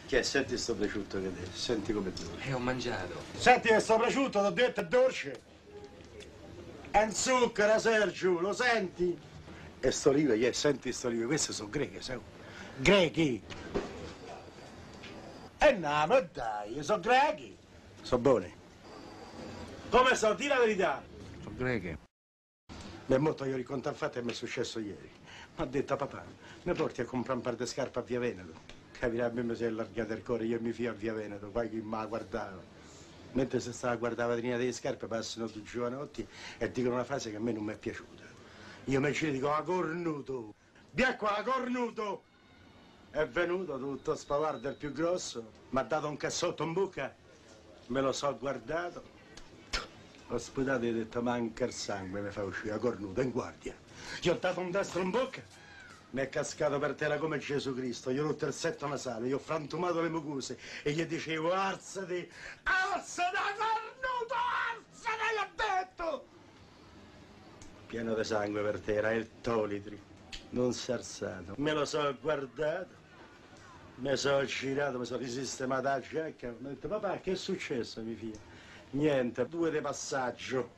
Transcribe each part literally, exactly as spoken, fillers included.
Che senti sto prosciutto che te? Senti come dura. E ho mangiato. Senti che sto prosciutto, t'ho detto, è dolce. È in zucchero, Sergio, lo senti? E sto olive, che senti sto olive, queste sono greche, sai? Grechi. E no, ma dai, sono grechi. Sono buoni. Come so? Di la verità. Sono greche. Mi è molto io riconto al fatto che mi è successo ieri. Mi ha detto papà, mi porti a comprare un par di scarpe a Via Veneto. Capirà, a me mi si è allargato il cuore, io mi fio a Via Veneto, poi chi mi guardava. Mentre si stava a guardare la vetrina delle scarpe passano due giovanotti e dicono una frase che a me non mi è piaciuta. Io mi ci dico, a cornuto, via qua, a cornuto! È venuto tutto spavardo, il più grosso, mi ha dato un cassotto in bocca, me lo so guardato, ho sputato e ho detto, manca il sangue, mi fa uscire a cornuto, in guardia. Gli ho dato un destro in bocca, mi è cascato per terra come Gesù Cristo, gli ho rotto il setto nasale, gli ho frantumato le mucose e gli dicevo, alzati, alzati a cornuto, alzati, gli ho detto! Pieno di sangue per terra, e il tolitri, non si è alzato. Me lo so guardato, mi sono girato, mi sono risistemato la giacca, mi ho detto, papà, che è successo, mia figlia? Niente, due di passaggio.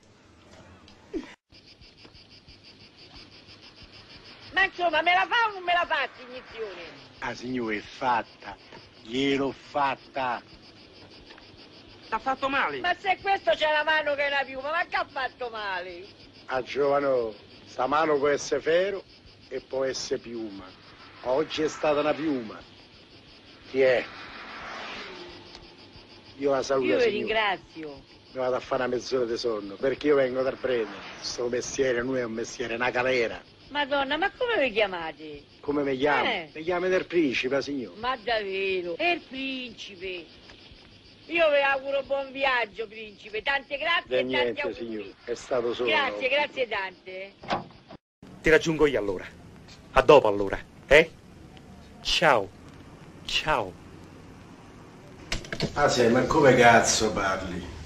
Ma insomma, me la fa o non me la fa, signizione? Ah, signore, è fatta. Gliel'ho fatta. T'ha fatto male? Ma se questo c'è la mano che è una piuma, ma che ha fatto male? Ah, giovano, sta mano può essere ferro e può essere piuma. Oggi è stata una piuma. Chi è? Io la saluto, Io vi signore. ringrazio. Mi vado a fare una mezz'ora di sonno, perché io vengo dal prete. Sto mestiere non è un mestiere, è una galera. Madonna, ma come vi chiamate? Come mi chiamo? Eh. Mi chiamo del principe, signore. Ma davvero? È il principe. Io vi auguro buon viaggio, principe. Tante grazie E e tanti niente, auguri. signore, è stato solo. Grazie, grazie tante. Ti raggiungo io allora. A dopo allora, eh? Ciao. Ciao. Ah sì, ma come cazzo parli?